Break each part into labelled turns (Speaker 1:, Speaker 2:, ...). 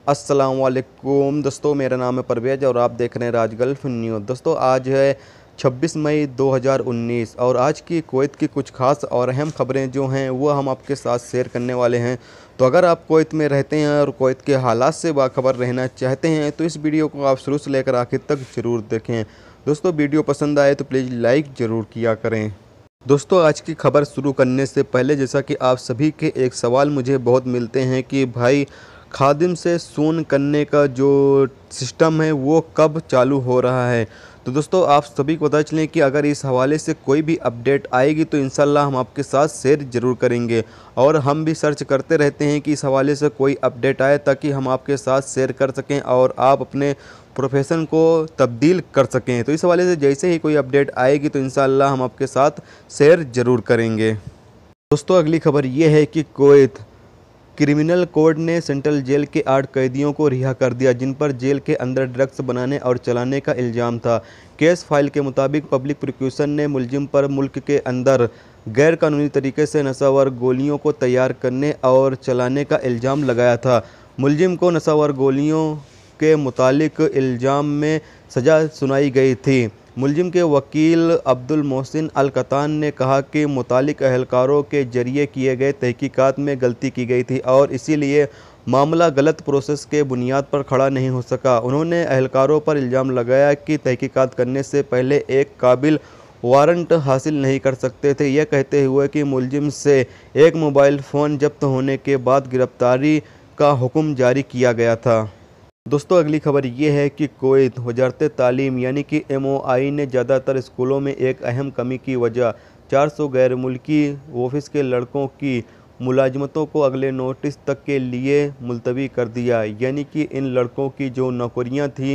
Speaker 1: अस्सलाम वालेकुम दोस्तों, मेरा नाम है परवेज और आप देख रहे हैं राज गल्फ न्यूज़। दोस्तों आज है 26 मई 2019 और आज की कुवैत की कुछ खास और अहम खबरें जो हैं वो हम आपके साथ शेयर करने वाले हैं। तो अगर आप कुवैत में रहते हैं और कुवैत के हालात से बाखबर रहना चाहते हैं तो इस वीडियो को आप शुरू से लेकर आखिर तक ज़रूर देखें। दोस्तों वीडियो पसंद आए तो प्लीज़ लाइक ज़रूर किया करें। दोस्तों आज की खबर शुरू करने से पहले जैसा कि आप सभी के एक सवाल मुझे बहुत मिलते हैं कि भाई खादिम से फ़ोन करने का जो सिस्टम है वो कब चालू हो रहा है। तो दोस्तों आप सभी को पता चलें कि अगर इस हवाले से कोई भी अपडेट आएगी तो इंशाल्लाह हम आपके साथ शेयर ज़रूर करेंगे और हम भी सर्च करते रहते हैं कि इस हवाले से कोई अपडेट आए ताकि हम आपके साथ शेयर कर सकें और आप अपने प्रोफेशन को तब्दील कर सकें। तो इस हवाले से जैसे ही कोई अपडेट आएगी तो इंशाल्लाह हम आपके साथ शेयर ज़रूर करेंगे। दोस्तों अगली खबर ये है कि कुवैत क्रिमिनल कोड ने सेंट्रल जेल के 8 कैदियों को रिहा कर दिया जिन पर जेल के अंदर ड्रग्स बनाने और चलाने का इल्ज़ाम था। केस फाइल के मुताबिक पब्लिक प्रोसिक्यूशन ने मुलजिम पर मुल्क के अंदर गैर कानूनी तरीके से नशावर गोलियों को तैयार करने और चलाने का इल्ज़ाम लगाया था। मुलजिम को नशावर गोलियों के मुतालिक इल्ज़ाम में सज़ा सुनाई गई थी। मुलजिम के वकील अब्दुल मोहसिन अल कतान ने कहा कि मुतालिक अहलकारों के जरिए किए गए तहकीकात में गलती की गई थी और इसीलिए मामला गलत प्रोसेस के बुनियाद पर खड़ा नहीं हो सका। उन्होंने अहलकारों पर इल्ज़ाम लगाया कि तहकीकात करने से पहले एक काबिल वारंट हासिल नहीं कर सकते थे, यह कहते हुए कि मुलजिम से एक मोबाइल फ़ोन जब्त होने के बाद गिरफ्तारी का हुक्म जारी किया गया था। दोस्तों अगली खबर ये है कि कुवैत वजारत तालीम यानी कि MOI ने ज़्यादातर स्कूलों में एक अहम कमी की वजह 400 गैर मुल्की ऑफिस के लड़कों की मुलाजमतों को अगले नोटिस तक के लिए मुलतवी कर दिया। यानी कि इन लड़कों की जो नौकरियां थीं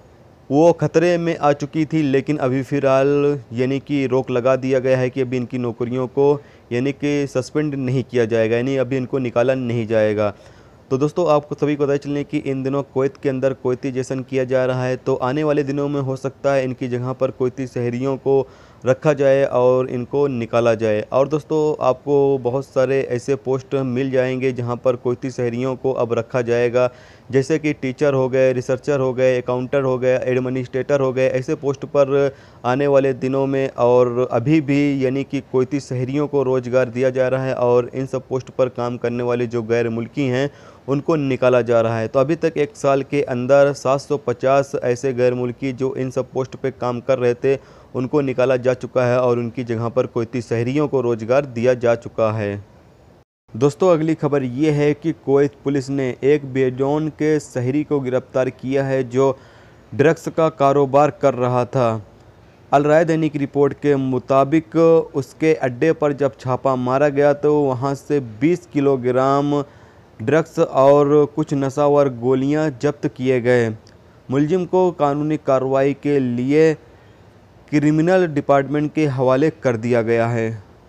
Speaker 1: वो ख़तरे में आ चुकी थी, लेकिन अभी फ़िलहाल यानी कि रोक लगा दिया गया है कि अभी इनकी नौकरियों को यानी कि सस्पेंड नहीं किया जाएगा, यानी अभी इनको निकाला नहीं जाएगा। तो दोस्तों आपको सभी को पता चलें कि इन दिनों कुवैत के अंदर कुवैतीजेशन किया जा रहा है, तो आने वाले दिनों में हो सकता है इनकी जगह पर कुवैती शहरियों को रखा जाए और इनको निकाला जाए। और दोस्तों आपको बहुत सारे ऐसे पोस्ट मिल जाएंगे जहां पर कुवैती शहरियों को अब रखा जाएगा, जैसे कि टीचर हो गए, रिसर्चर हो गए, अकाउंटर हो गए, एडमिनिस्ट्रेटर हो गए, ऐसे पोस्ट पर आने वाले दिनों में और अभी भी यानी कि कुवैती शहरियों को रोज़गार दिया जा रहा है और इन सब पोस्ट पर काम करने वाले जो गैर मुल्की हैं उनको निकाला जा रहा है। तो अभी तक एक साल के अंदर 750 ऐसे गैर मुल्की जो इन सब पोस्ट पे काम कर रहे थे उनको निकाला जा चुका है और उनकी जगह पर कुवैती शहरियों को रोज़गार दिया जा चुका है। दोस्तों अगली खबर ये है कि कुवैत पुलिस ने एक बेडौन के शहरी को गिरफ्तार किया है जो ड्रग्स का कारोबार कर रहा था। अल राय दैनिक की रिपोर्ट के मुताबिक उसके अड्डे पर जब छापा मारा गया तो वहां से 20 किलोग्राम ड्रग्स और कुछ नशावर गोलियां जब्त किए गए। मुलजिम को कानूनी कार्रवाई के लिए क्रिमिनल डिपार्टमेंट के हवाले कर दिया गया है।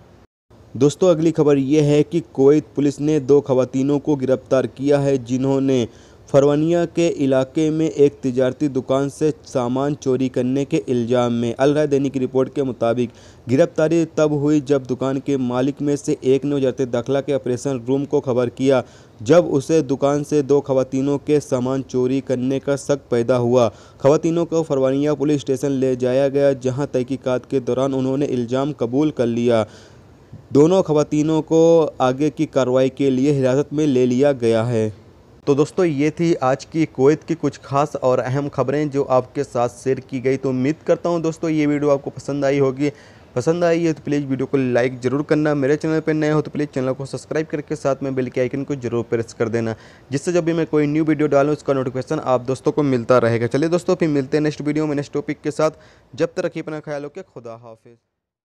Speaker 1: दोस्तों अगली खबर यह है कि कुवैत पुलिस ने 2 खवातीनों को गिरफ्तार किया है जिन्होंने फरवानिया के इलाके में एक तिजारती दुकान से सामान चोरी करने के इल्ज़ाम में अल राय दैनिक की रिपोर्ट के मुताबिक गिरफ्तारी तब हुई जब दुकान के मालिक में से एक ने वजारत दाखिला के ऑपरेशन रूम को खबर किया जब उसे दुकान से 2 खवातीनों के सामान चोरी करने का शक पैदा हुआ। खवातीनों को फरवानिया पुलिस स्टेशन ले जाया गया जहां तहकीकात के दौरान उन्होंने इल्ज़ाम कबूल कर लिया। दोनों खवातीनों को आगे की कार्रवाई के लिए हिरासत में ले लिया गया है। तो दोस्तों ये थी आज की कुवैत की कुछ खास और अहम खबरें जो आपके साथ शेयर की गई। तो उम्मीद करता हूँ दोस्तों ये वीडियो आपको पसंद आई होगी। पसंद आई है तो प्लीज़ वीडियो को लाइक ज़रूर करना। मेरे चैनल पर नए हो तो प्लीज़ चैनल को सब्सक्राइब करके साथ में बेल के आइकन को जरूर प्रेस कर देना, जिससे जब भी मैं कोई न्यू वीडियो डालूँ उसका नोटिफिकेशन आप दोस्तों को मिलता रहेगा। चलिए दोस्तों फिर मिलते हैं नेक्स्ट वीडियो में नेक्स्ट टॉपिक के साथ। जब तक रखिए अपना ख्याल, ओके, खुदा हाफिज़।